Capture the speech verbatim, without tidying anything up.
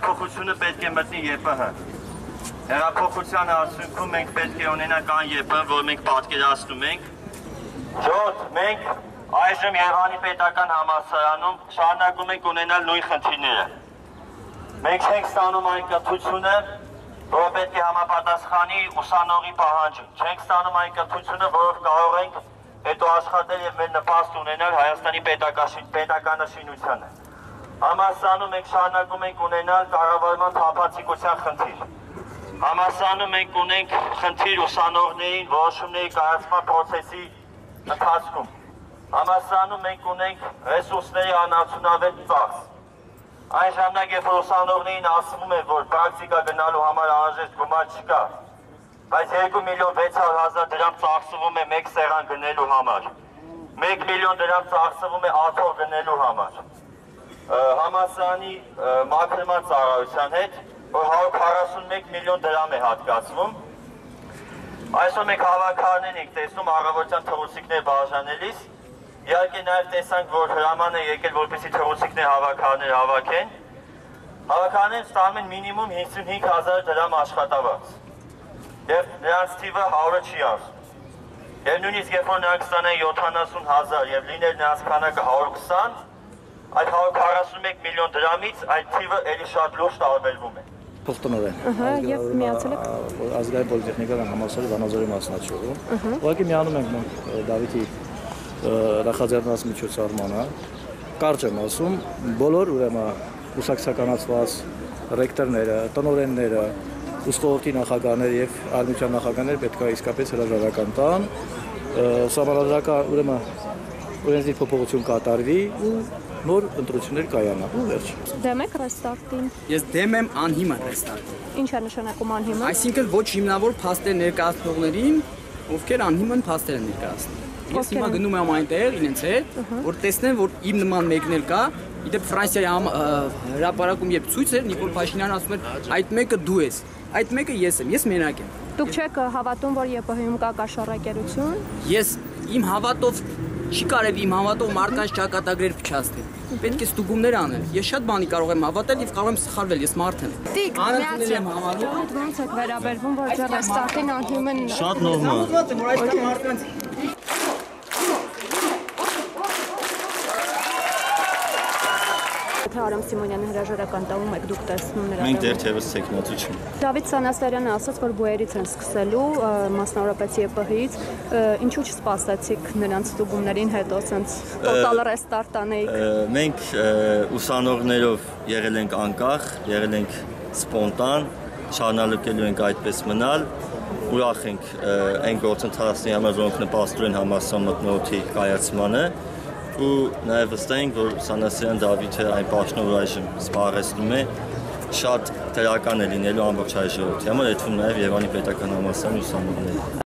Հեղափոխությունը պետք է մտնի ԵՊՀ։ Հեղափոխության արդյունքում մենք պետք է ունենանք այն ԵՊՀ, որ մենք պատկերացնում ենք։ Յոթ, մենք այժմ Երևանի պետական համալսարանում շարունակում ենք ունենալ նույն խնդիրները։ Մենք չենք ստանում այն կրթությունը, որը պետք է համապատասխանի ուսանողի պահանջին։ Չենք ստանում այն կրթությունը, որով կարող ենք հետո աշխատել եւ մեր նպաստ ունենալ Հայաստանի պետականաշինությանը։ Համալսարանում մենք շարունակում ենք ունենալ կառավարման թափանցիկության խնդիր։ Համալսարանում մենք ունենք խնդիր ուսանողներին որոշումների կայացման process-ի ընթացքում։ Համալսարանում մենք ունենք ռեսուրսների անարդյունավետ ծախս։ Այն ժամանակ, երբ որ ուսանողներին ասվում է, որ պրակտիկա գնալու համար անհրաժեշտ գումար չկա, բայց երկու միլիոն վեց հարյուր հազար դրամ ծախսվում է մեկ սեղան գնելու համար, մեկ միլիոն դրամ ծախսվում է աթոռ գնելու համար։ Համալսարանի մաքրման ծառայության հետ, որ հարյուր քառասունմեկ միլիոն դրամ է հատկացվում։ Այսօր մենք հավաքարներ ենք տեսնում առավոտյան թռուցիկներ բաժանելիս, իհարկե նաև տեսանք, որ հրաման է եկել, որպեսզի թռուցիկներ հավաքարներ հավաքեն։ Հավաքարները ստանում են մինիմում հինգսունհինգ հազար դրամ աշխատավարձ։ Եվ նրանց թիվը հարյուրը չի անցնում։ Եվ նույնիսկ երբ որ նրանք ստանան յոթանասուն հազար եւ լիներ նրանց քանակը հարյուր քսան, այդ հարյուր քառասունմեկ միլիոն դրամից այդ թիվը էլի շատ լուրջ տարբերվում է։ Փոխտնօրեն։ Եվ միացել եք ազգային պոլիտեխնիկական համալսարանի Վանաձորի մասնաճյուղում։ Ուղղակի միանում ենք մենք Դավիթի նախաձեռնած միջոցառմանը։ Կարճ եմ ասում, բոլոր ուրեմն ուսակցականացված ռեկտորները, տնօրենները, ուսուցողի նախագահներ եւ արմիության նախագահներ պետք է իսկապես հրաժարական տան, սահմանադրական ուրեմն օրենսդիր փոփոխություն կատարվի ու նոր ընտրություններ կայանա։ Ու վերջ։ Դեմ եք ռեստարտին։ Ես դեմ եմ անհիմն ռեստարտին։ Ինչ է նշանակում անհիմն։ Այսինքն ոչ հիմնավոր փաստեր ներկայացնողներին, ովքեր անհիմն փաստեր են ներկայացնում։ Ես հիմա գնում եմ այնտեղ իրենց հետ, որ տեսնեմ, որ իմ նման մեկներ կա, իդեպ Ֆրանսիայի հրապարակում երբ ցույց էր, Նիկոլ Փաշինյանը ասում էր, այդ մեկը դու ես, այդ մեկը ես եմ, ես մենակ եմ։ Դուք չեք հավատում, որ ԵՊՀ-ում կա կաշառակերություն։ Ես իմ հավատով չի կարելի իմ հավատով մարդկանց ճակատագրեր փչացնել։ Պետք է ստուգումներ անել։ Ես շատ բանի կարող եմ հավատալ եւ կարող եմ սխալվել, ես մարդ եմ։ Անընդհատ եմ հավատում։ Ոնց եք վերաբերվում, որ ձեր ռեստարտին անհիմն։ Շատ նորմալ։ Արամ Սիմոնյանը հրաժարական տալու եք դուք տեսնում նրան։ Մենք դեռ թեւս տեխնացու չենք։ Դավիթ Սանասարյանը ասաց, որ բուերից են սկսելու, մասնավորապես ԵՊՀ-ից, ինչու չսպասեցիք նրանց ստուգումներին հետո ցենց տոտալ ռեստարտ անեիք։ Մենք ուսանողներով եղել ենք անկախ, եղել ենք սպոնտան, շարունակելու ենք այդպես մնալ, ուրախ ենք այն գործընթացի համար, որոնք նպաստում են համալսարան մթնոլորտի կայացմանը։ Ու նաև վստահ ենք, որ Սանասարյան Դավիթը այն պաշտոնը, որ այժմ զբաղեցնում է, շատ դրական է լինելու ամբողջ հայ ժողովրդի համար, այդ թվում նաև Երևանի պետական համալսարանի ուսանողների։